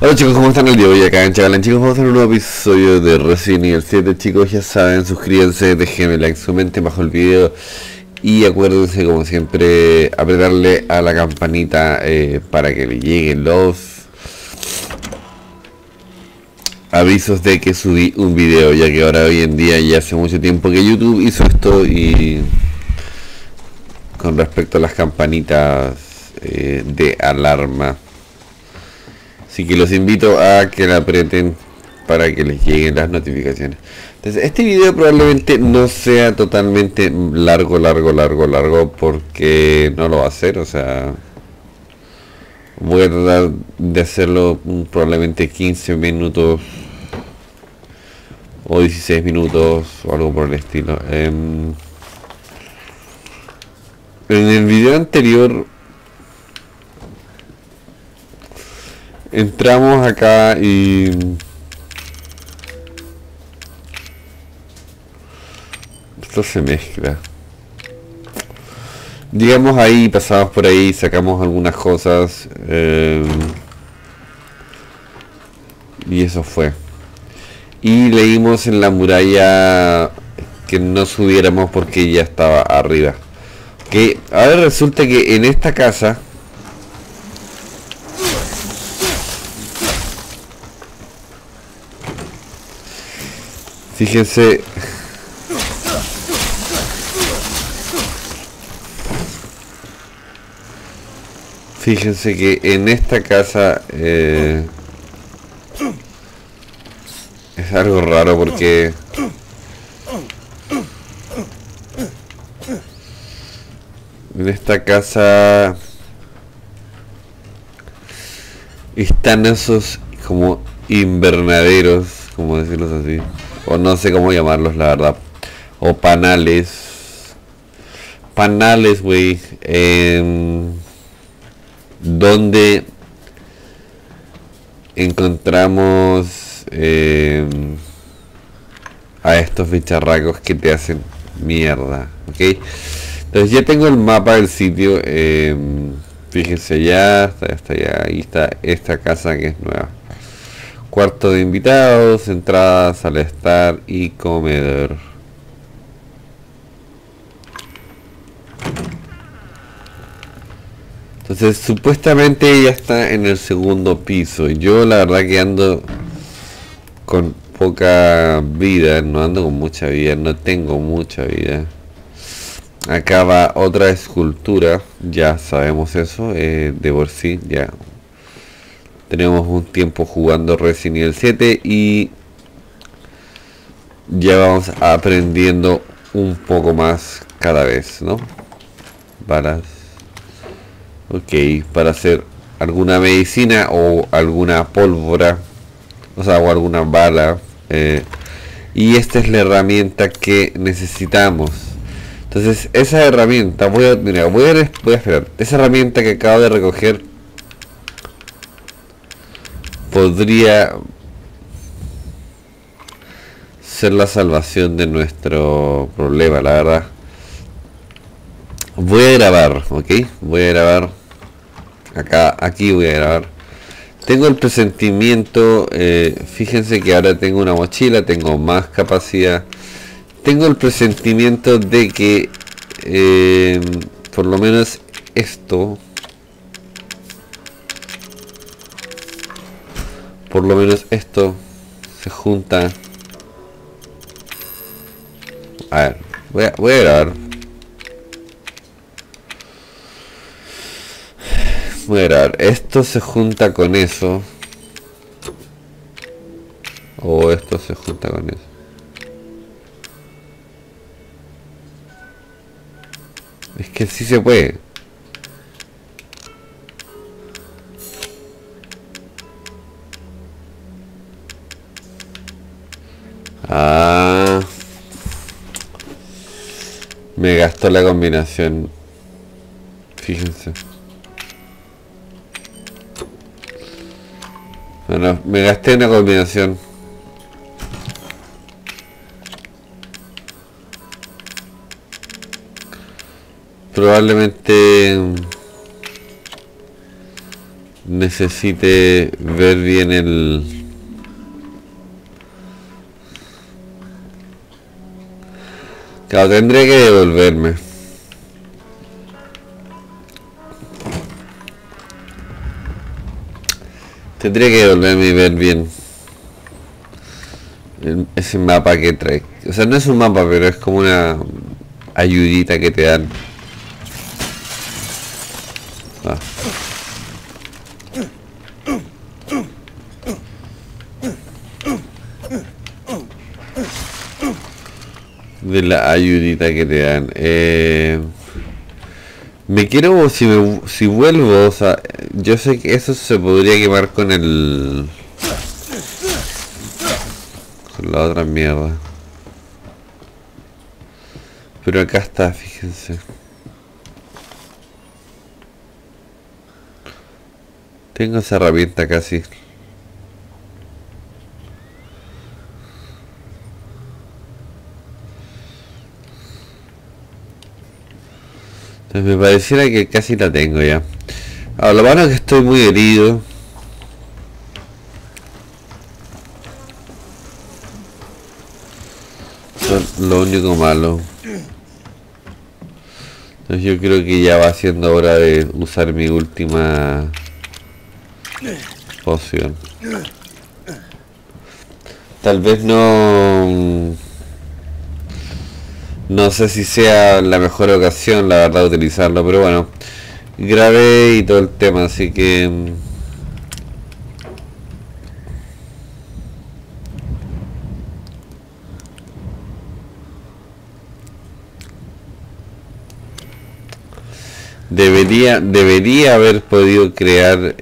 Hola chicos, ¿cómo están el día de hoy? Acá en Chagalan, chicos, vamos a hacer un nuevo episodio de Resident Evil 7. Chicos, ya saben, suscríbanse, déjenme like, comenten bajo el video y acuérdense, como siempre, apretarle a la campanita para que le lleguen los avisos de que subí un video, ya que ahora hoy en día ya hace mucho tiempo que YouTube hizo esto. Y con respecto a las campanitas de alarma, así que los invito a que la aprieten para que les lleguen las notificaciones. Entonces, este video probablemente no sea totalmente largo, porque no lo va a hacer. O sea, voy a tratar de hacerlo probablemente 15 minutos o 16 minutos o algo por el estilo. En el video anterior entramos acá y esto se mezcla. Digamos, ahí pasamos por ahí, sacamos algunas cosas y eso fue. Y leímos en la muralla que no subiéramos porque ya estaba arriba. Que ahora resulta que en esta casa fíjense, que en esta casa es algo raro porque en esta casa están esos como invernaderos, como decirlos así, o no sé cómo llamarlos, la verdad, o panales, güey, donde encontramos a estos bicharracos que te hacen mierda, ¿ok? Entonces ya tengo el mapa del sitio. Fíjense, ya está, ahí está esta casa que es nueva. Cuarto de invitados, entrada, sala de estar y comedor. Entonces supuestamente ya está en el segundo piso. Yo la verdad que ando con poca vida, no ando con mucha vida, no tengo mucha vida. Acá va otra escultura, ya sabemos eso, de por sí, ya tenemos un tiempo jugando Resident Evil 7 y ya vamos aprendiendo un poco más cada vez, ¿no? Balas. Ok, para hacer alguna medicina o alguna pólvora, o sea, o alguna bala. Y esta es la herramienta que necesitamos. Entonces, esa herramienta, voy a esperar. Esa herramienta que acabo de recoger podría ser la salvación de nuestro problema, la verdad. Voy a grabar, ¿ok? Voy a grabar. Aquí voy a grabar. Tengo el presentimiento, fíjense que ahora tengo una mochila, tengo más capacidad. Tengo el presentimiento de que por lo menos esto, se junta. A ver, voy a grabar. Voy a grabar. Esto se junta con eso. O esto se junta con eso. Es que sí se puede. Ah, me gastó la combinación. Fíjense. Bueno, me gasté una combinación. Probablemente necesite ver bien el... Claro, tendré que devolverme. Tendría que devolverme y ver bien ese mapa que trae. O sea, no es un mapa, pero es como una ayudita que te dan. Ah. De la ayudita que te dan. Me quiero, si vuelvo, o sea, yo sé que eso se podría quemar con el... con la otra mierda. Pero acá está, fíjense. Tengo esa herramienta casi. Me pareciera que casi la tengo ya. Ahora, lo malo es que estoy muy herido. Lo único malo. Entonces yo creo que ya va siendo hora de usar mi última poción. Tal vez no sé si sea la mejor ocasión, la verdad, utilizarlo, pero bueno, grabé y todo el tema, así que... Debería haber podido crear...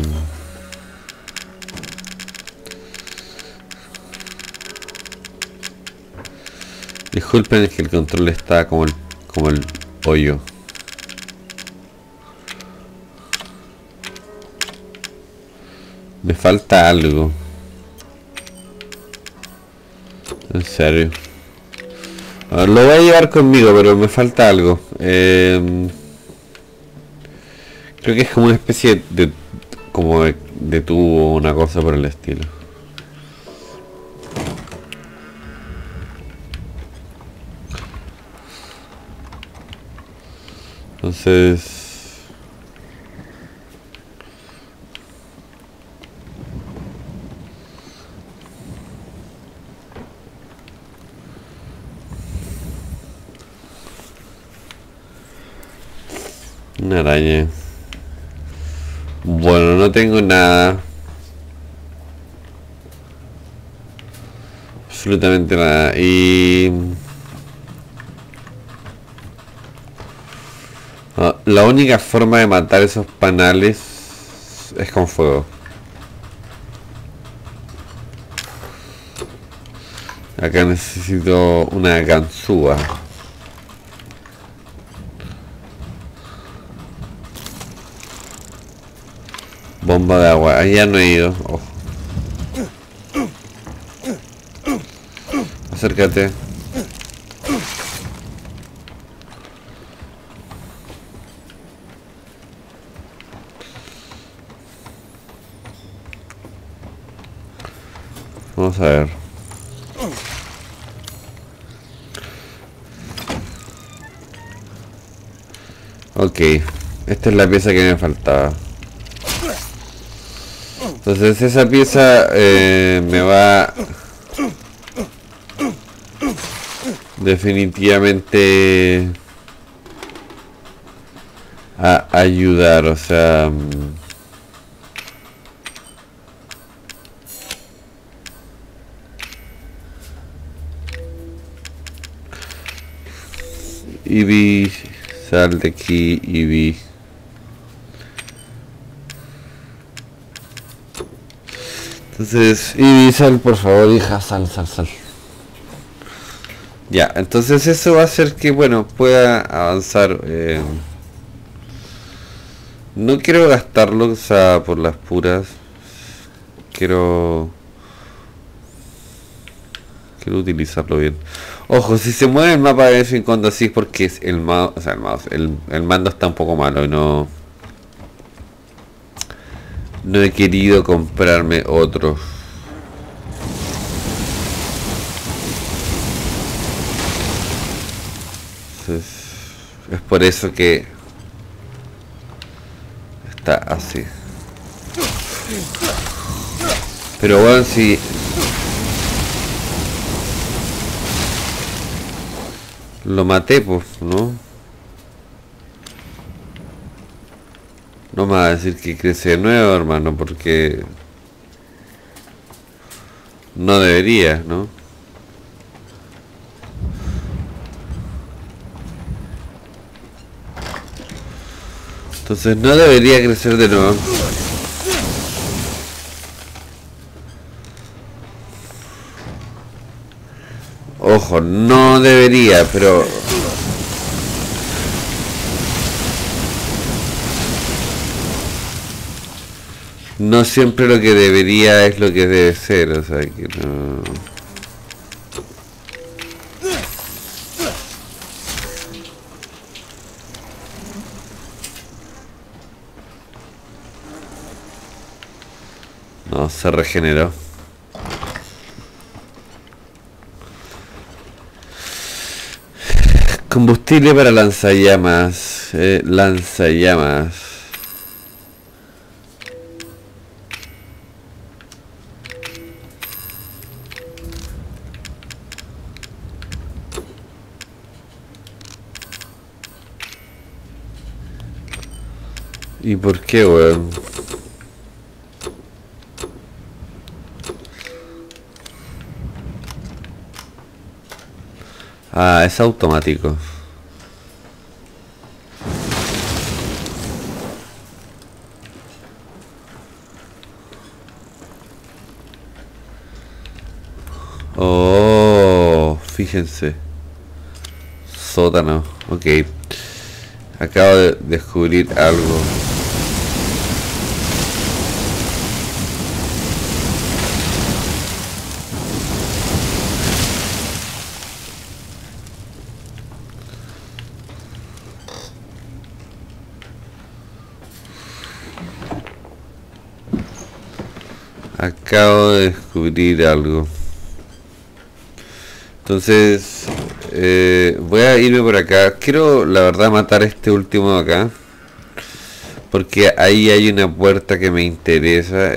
Disculpen, es que el control está como el hoyo. Me falta algo. En serio. Lo voy a llevar conmigo, pero me falta algo. Creo que es como una especie de tubo o una cosa por el estilo. Entonces... una araña. Bueno, no tengo nada. Absolutamente nada. Y... la única forma de matar esos panales es con fuego. Acá necesito una ganzúa. Bomba de agua. Allá no he ido. Ojo. Acércate. Vamos a ver. Ok. Esta es la pieza que me faltaba. Entonces esa pieza me va definitivamente a ayudar, o sea... Ivy, sal de aquí, Ivy. Entonces, Ivy, sal, por favor, hija, sal. Ya, entonces eso va a hacer que, bueno, pueda avanzar. No quiero gastarlo, o sea, por las puras. Quiero utilizarlo bien. Ojo, si se mueve el mapa de vez en cuando así es porque es el mouse, o sea, el mando está un poco malo y no... no he querido comprarme otro. Entonces, es por eso que está así. Pero bueno, si lo maté, pues, ¿no? No me va a decir que crece de nuevo, hermano, porque no debería, ¿no? Entonces no debería crecer de nuevo. Ojo, no debería, pero... no siempre lo que debería es lo que debe ser, o sea que no... No, se regeneró. Combustible para lanzallamas. Lanzallamas. ¿Y por qué, weón? Ah, es automático. Oh, fíjense. Sótano, ok. Acabo de descubrir algo. Acabo de descubrir algo. Entonces voy a irme por acá. Quiero la verdad matar a este último de acá, porque ahí hay una puerta que me interesa.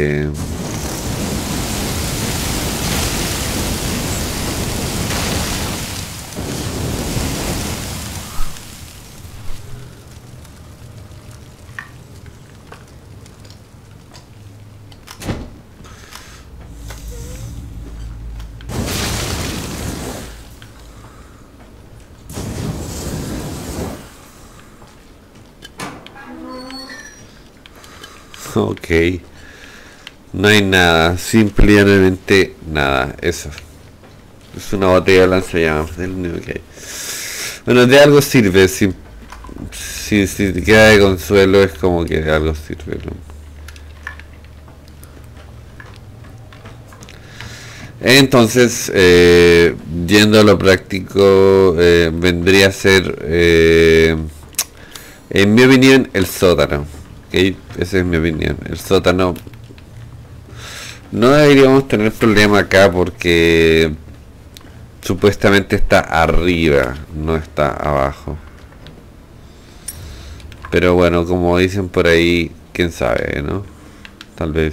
Ok, no hay nada, simplemente nada. Eso es una botella de lanzallamas, es lo único que hay. Bueno, de algo sirve. Si te queda de consuelo, es como que de algo sirve, ¿no? Entonces, yendo a lo práctico, vendría a ser, en mi opinión, el sótano. Okay, esa es mi opinión. El sótano. No deberíamos tener problema acá porque supuestamente está arriba, no está abajo. Pero bueno, como dicen por ahí, quién sabe, ¿no? Tal vez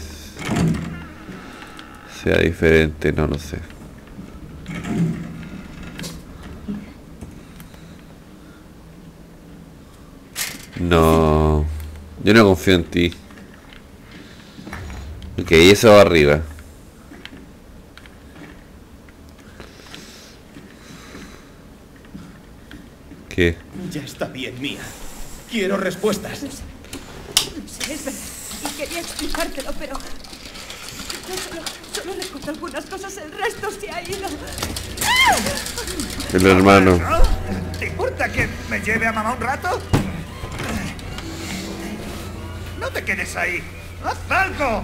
sea diferente, no lo sé. No, yo no confío en ti. Ok, eso va arriba. ¿Qué? Ya está bien, Mia. Quiero respuestas. No sé, es verdad. Y quería explicártelo, pero... Yo solo recuerdo algunas cosas, el resto se ha ido. El hermano. ¿No? ¿Te importa que me lleve a mamá un rato? No te quedes ahí. ¡Haz algo!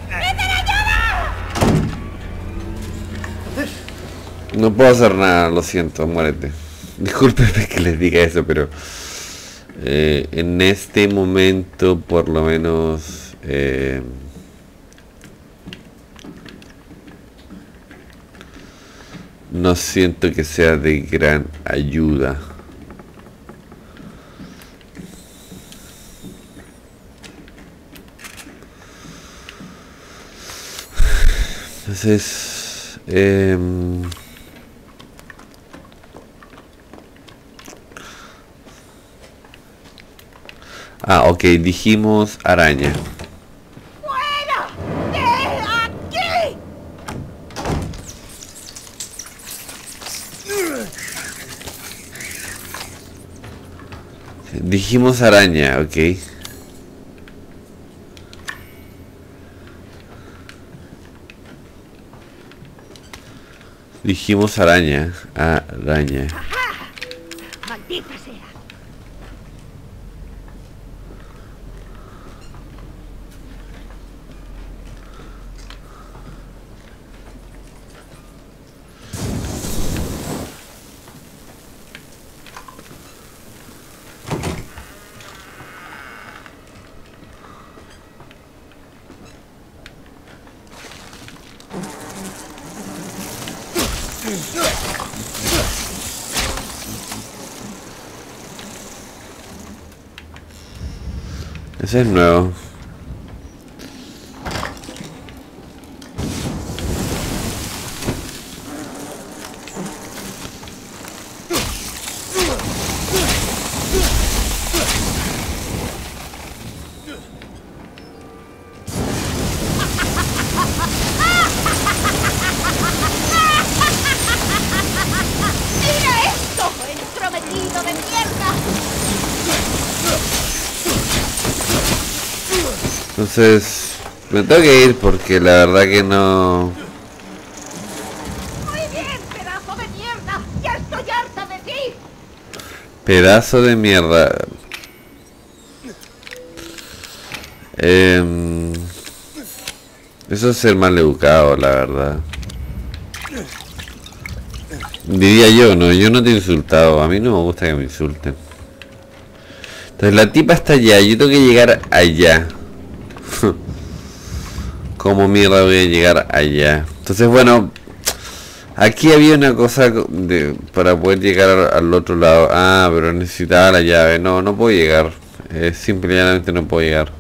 No puedo hacer nada, lo siento, muérete. Discúlpeme que les diga eso, pero en este momento por lo menos no siento que sea de gran ayuda. Entonces, ok, dijimos araña. ¡Fuera de aquí! Dijimos araña, ok. Dijimos araña, araña. ¡Ajá! ¡Maldita sea! Ese es nuevo. ¡Mira esto! ¡Entrometido de mierda! Entonces, me tengo que ir porque la verdad que no... ¡Muy bien, pedazo de mierda! ¡Ya estoy harta de ti! Pedazo de mierda. Eso es ser mal educado, la verdad. Diría yo, no, yo no te he insultado. A mí no me gusta que me insulten. Entonces la tipa está allá, yo tengo que llegar allá. ¿Cómo mierda voy a llegar allá? Entonces bueno, aquí había una cosa para poder llegar al otro lado. Ah, pero necesitaba la llave. No, no puedo llegar. Simplemente no puedo llegar.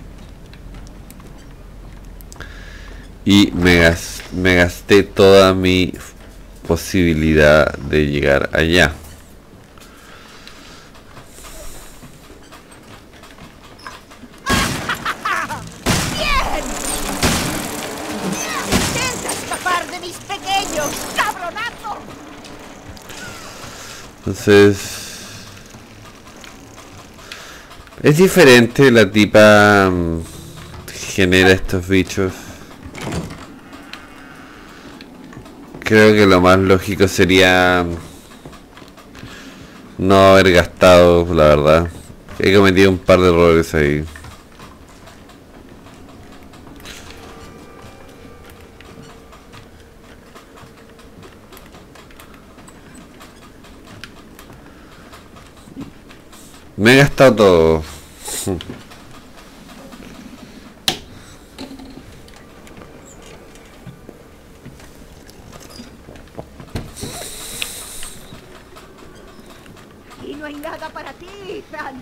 Y me gasté toda mi posibilidad de llegar allá. ¡Bien! ¡Intenta escapar de mis pequeños, cabronazo! Entonces... es diferente, la tipa genera estos bichos. Creo que lo más lógico sería no haber gastado, la verdad. He cometido un par de errores ahí. Me he gastado todo. Y no hay nada para ti, Ethan.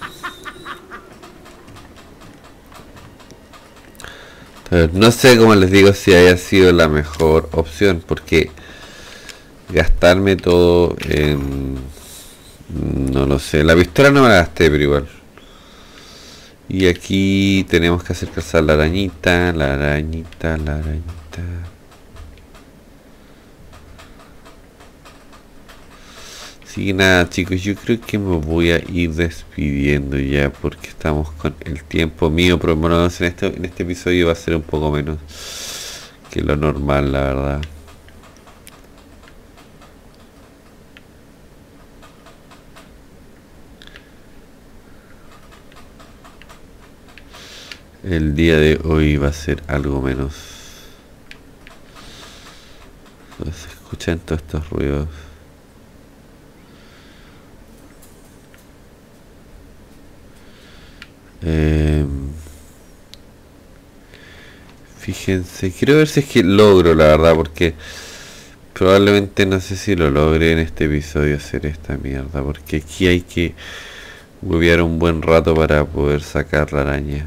Entonces, no sé, como les digo, si haya sido la mejor opción, porque gastarme todo en... no lo sé, la pistola no me la gasté, pero igual. Y aquí tenemos que hacer cazar la arañita, la arañita, la arañita. Así que nada, chicos, yo creo que me voy a ir despidiendo ya, porque estamos con el tiempo mío, pero bueno, en este episodio va a ser un poco menos que lo normal, la verdad. El día de hoy va a ser algo menos. Se escuchan todos estos ruidos. Fíjense, quiero ver si es que logro, la verdad, porque Probablemente no sé si lo logre en este episodio hacer esta mierda, porque aquí hay que huevear un buen rato para poder sacar la araña.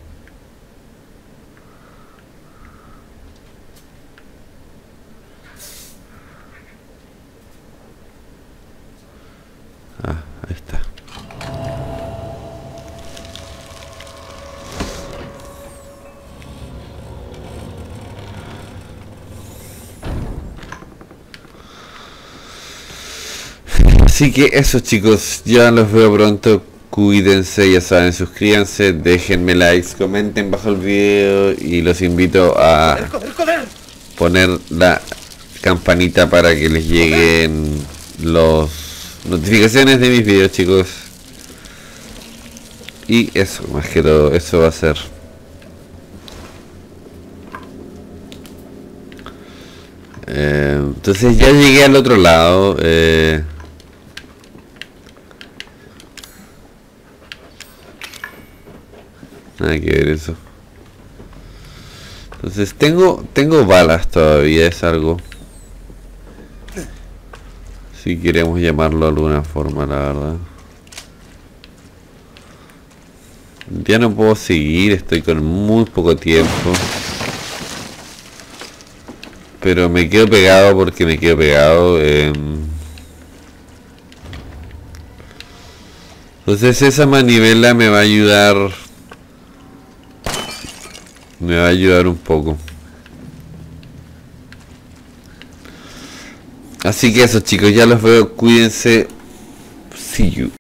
Ah, ahí está. Así que eso, chicos, ya los veo pronto. Cuídense, ya saben, suscríbanse, déjenme likes, comenten bajo el video y los invito a poner la campanita para que les lleguen las notificaciones de mis videos, chicos. Y eso, más que todo, eso va a ser. Entonces ya llegué al otro lado. Nada que ver eso. Entonces tengo balas todavía, es algo. Si queremos llamarlo de alguna forma, la verdad. Ya no puedo seguir, estoy con muy poco tiempo. Pero me quedo pegado porque me quedo pegado. Entonces esa manivela me va a ayudar. Me va a ayudar un poco. Así que eso, chicos, ya los veo. Cuídense. See you.